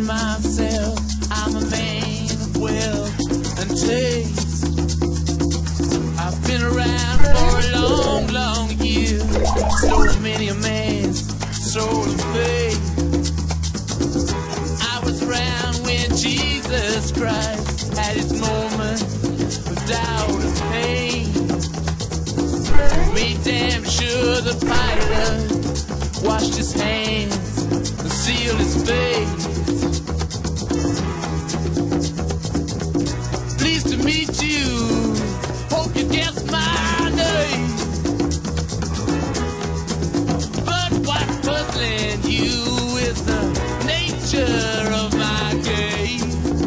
myself, I'm a man of wealth and taste. I've been around for a long, long year. So many a man's soul of faith. I was around when Jesus Christ had his moment of doubt and pain. Made damn sure the pilot washed his hands and sealed his face. Pleased to meet you, hope you guess my name. But what's puzzling you is the nature of my game.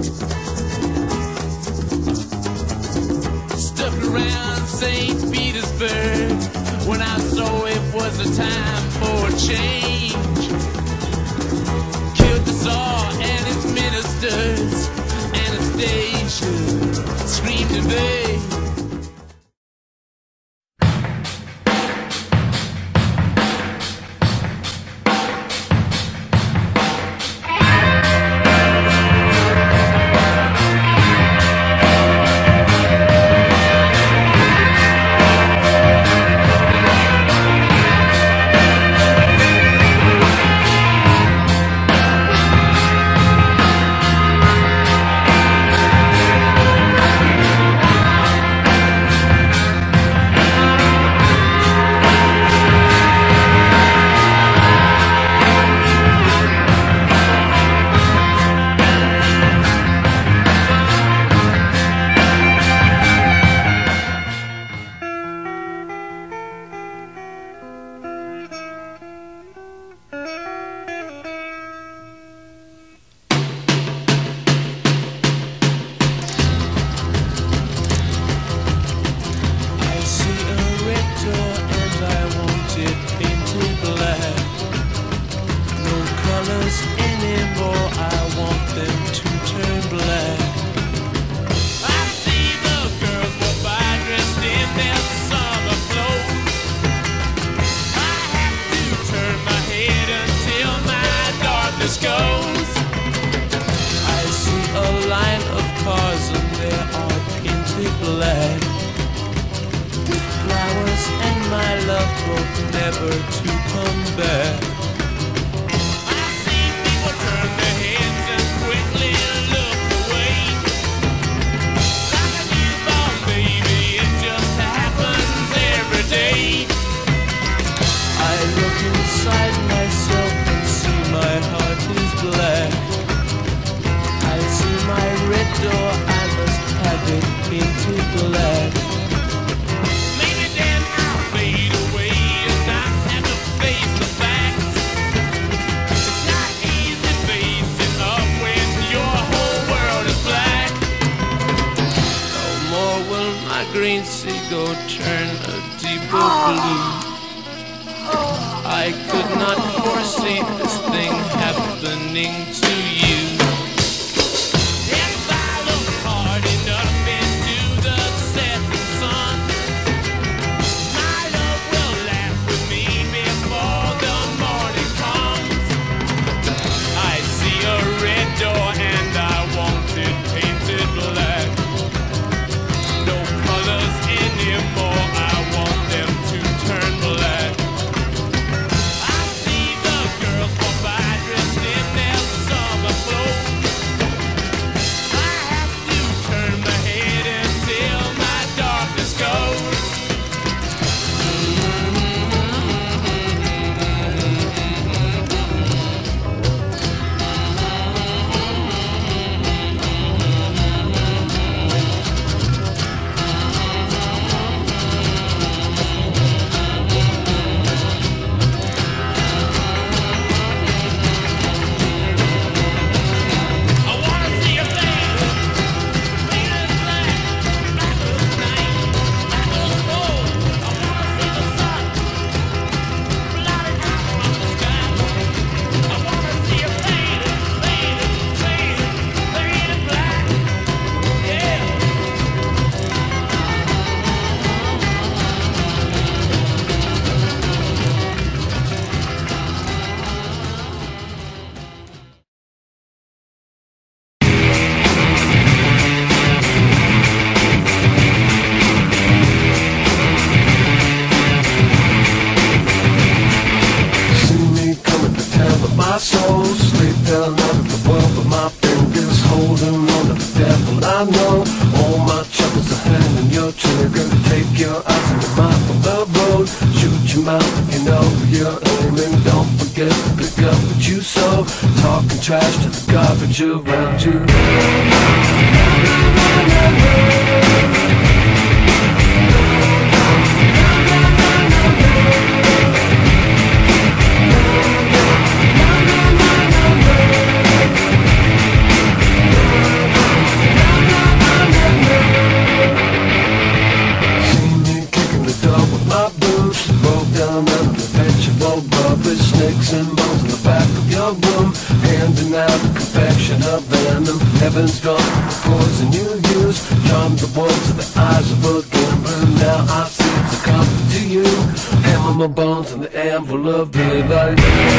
Stuck around St. Petersburg when I saw it was a time for a change. Killed the Tsar and his ministers. Anastasia screamed in vain. Never to come back. I see people turn their heads and quickly look away. Like a newborn baby, it just happens every day. I look inside myself and see my heart is black. I see my red door, I must have it painted black. Green seagull turn a deeper blue. I could not foresee this thing happening to you. If I look hard enough into the setting sun, my love will laugh with me before the morning comes. I see a red door and I want it painted black. Anymore, I want them to turn black. I see the girls walk by dressed in their summer talking trash to the garbage around you. Snakes and bones in the back of your room, handing out a confection of venom. Heaven's drunk with the poison you use, charmed the wolves in the eyes of a gambler. Now I see it's a comfort to you. Hammer my bones in the anvil of daylight.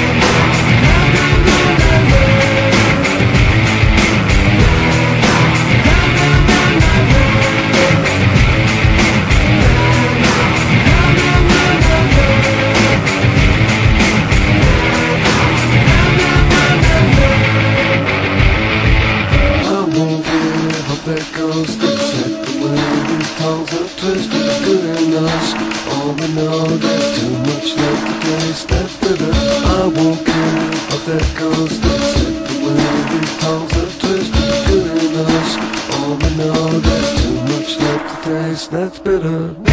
There goes the sick, the way these tongues are twisted, good in us. All we know, there's too much left to taste, that's bitter. I won't care, but there goes the sick, the way these tongues are twisted, good in us. All we know, there's too much left to taste, that's bitter.